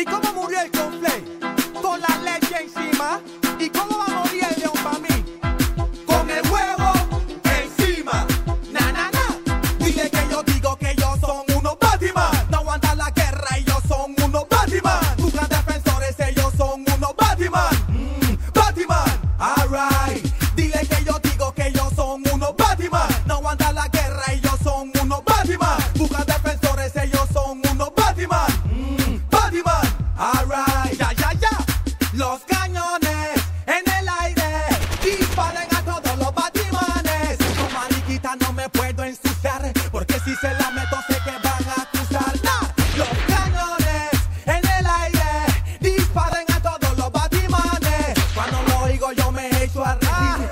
¿Y cómo murió el conflay? Con la leche encima. ¿Y cómo va a morir el león pa' mí? Con el huevo encima. Na, na, na. Dile que yo digo que ellos son unos Batman. No aguantan la guerra, ellos son unos Batman. Buscan defensores, ellos son unos Batman. Batman, alright. Dile que yo digo que ellos son unos Batman. No aguantan la guerra, ellos son unos Batman. Buscan defensores, ellos son unos Batman. Batman, alright. Ya, ya, ya. Los cañones en el aire disparen a todos los Batmanes. Con mariquita no me puedo ensuciar, porque si se la meto sé que van a acusar. Nah. Los cañones en el aire disparen a todos los Batmanes. Cuando lo oigo yo me echo a reír.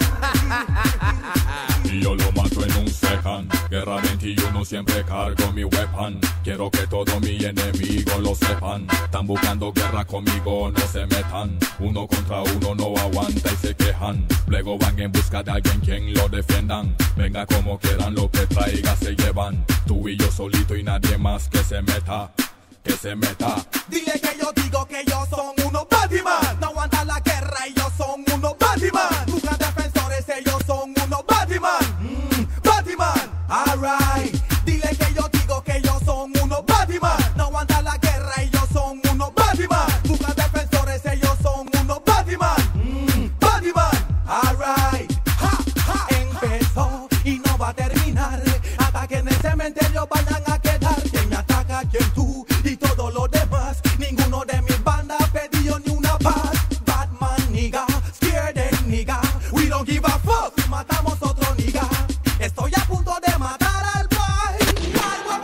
Y yo lo mato en un second. Guerra 21 siempre cargo mi weapon. Quiero que todos mis enemigos lo sepan. Están buscando guerra conmigo, no se metan. Uno contra uno no aguanta y se quejan. Luego van en busca de alguien quien lo defiendan. Venga como quieran, lo que traiga se llevan. Tú y yo solito y nadie más que se meta. Que se meta. Dile que yo digo que ellos son unos Batman. No aguantan la guerra, ellos son unos Batman. Buscan defensores, ellos son unos Batman. Batman, alright. Dile que yo digo que ellos son unos Batman. No aguantan la guerra, ellos son unos Batman. Buscan defensores, ellos son unos Batman. Batman, alright. Ja, ja. Empezó y no va a terminar hasta que en el cementerio vayan a quedar. Quien me ataca, quien tú y todo lo demás. Ninguno de mis bandas pedido ni una paz. Batman, nigga, scared and nigga. We don't give a fuck si matamos otro nigga. Estoy a punto de matar al boy.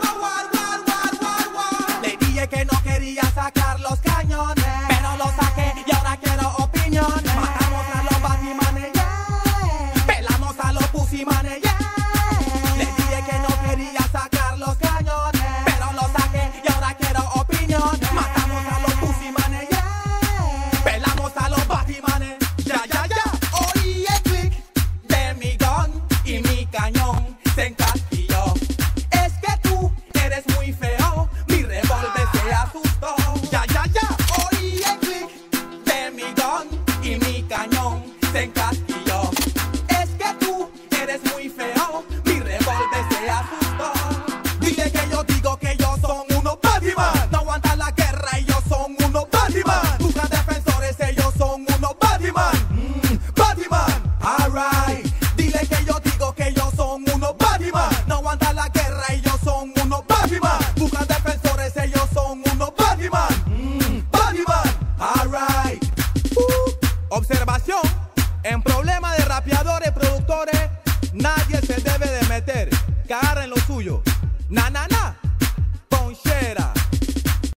War. Le dije que no quería sacar los cañones, pero los saqué y ahora quiero opiniones. Matamos a los Batmanes, yeah. Pelamos a los Pussymanes, yeah. Le dije que no quería sacar los cañones, pero los saqué y ahora quiero opiniones. Matamos a los Pussymanes, yeah. Pelamos a los Batmanes, ya, ya, ya. Oí el click de mi gun y mi cañón se encasquilló. Es que tú eres muy feo, mi revólver se asustó. Ya, ya, ya. Oí el click de mi gun y mi cañón se encasquilló. Es que tú eres muy feo, mi revólver se asustó. Dile que yo digo que ellos son unos Batman. No aguantan la guerra, ellos son unos Batman. Buscan defensores, ellos son unos Batman. Batman, alright. Dile que yo digo que ellos son unos Batman. No aguantan la guerra, ellos son unos Batman. Buscan defensores, ellos son unos Batman. Batman, alright. Observación: en problemas de rapeadores, productores, nadie se debe de meter. Que agarren lo suyo. Na, na, na.